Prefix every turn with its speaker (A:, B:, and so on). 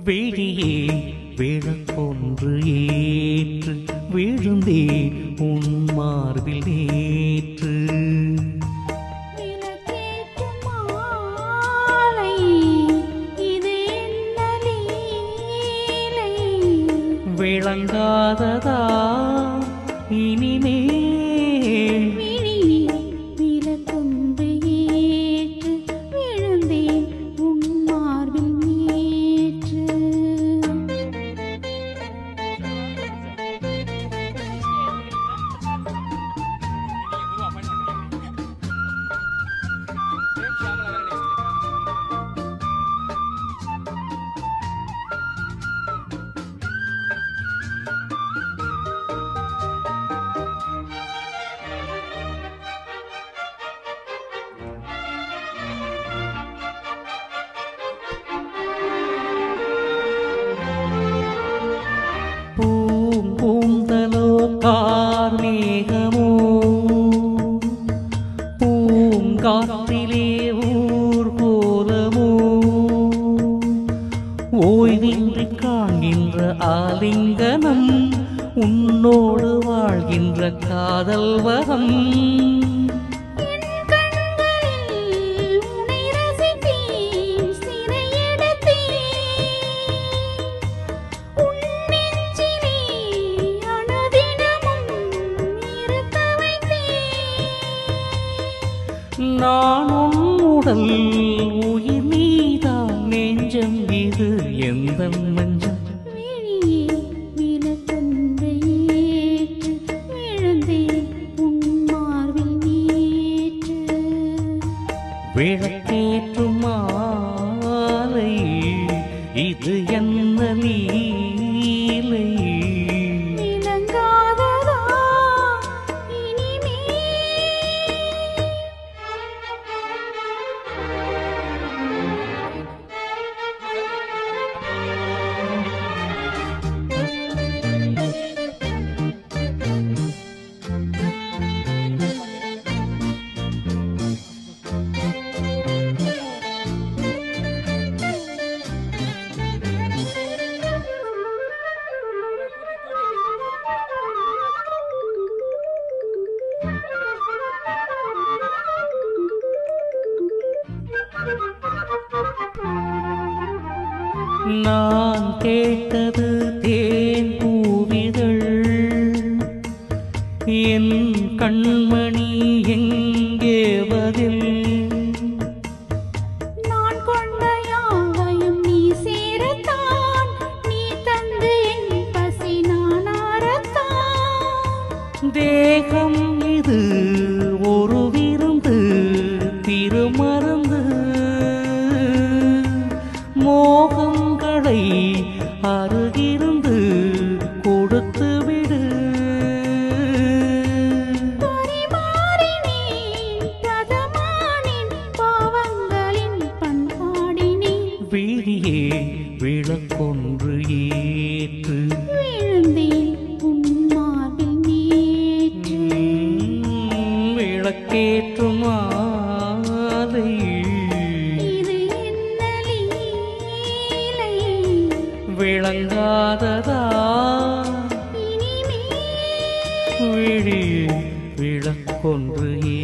A: விழியே விளக்கொன்று ஏற்று விழுந்தே உன் மார்பில் நேற்று விளங்காததா இனிமேல்
B: விளக்கொன்று ஏற்று விழுந்தேன் உன் மார்பில் நேற்று.
A: பூந்தலோ கார்மேகமோ பூங்காற்றிலே ஊர்கோலமோ ஓய்வின்றி காண்கின்ற ஆலிங்கனம் உன்னோடு வாழ்கின்ற காதல் வரம் நான் உன்னுடல் உயிர் நீதான் நெஞ்சம் இது எந்த மஞ்சம்
B: விளக்கொன்று ஏற்று விழுந்தேன் உன் மார்பில் நேற்று.
A: விளக்கேற்றும் மாலை இது என்ன லீலை
B: விளங்காததா இனிமேல்
A: நான் கேட்டது தேன் பூவிதழ் என் கண்மணி எங்கே பதில்
B: நான் கொண்ட யாவையும் நீ சேரத்தான் நீ தந்து என் பசி நான் ஆரத்தான்.
A: தேகம் இது ஒரு விருந்து திருமருந்து மோகங்களை அருகிருந்து கொடுத்து விடு
B: பரிமாறினேன் பிரதமானின் பாவங்களின் பண்பாடினேன்.
A: விழியே விளக்கொன்று ஏற்று
B: விழுந்தேன் உன் மார்பில் நேற்று.
A: விளக்கேற்றும் மாலை
B: இது என்ன லீலை
A: விளங்காததா
B: இனிமேல்
A: விழியே விளக்கொன்று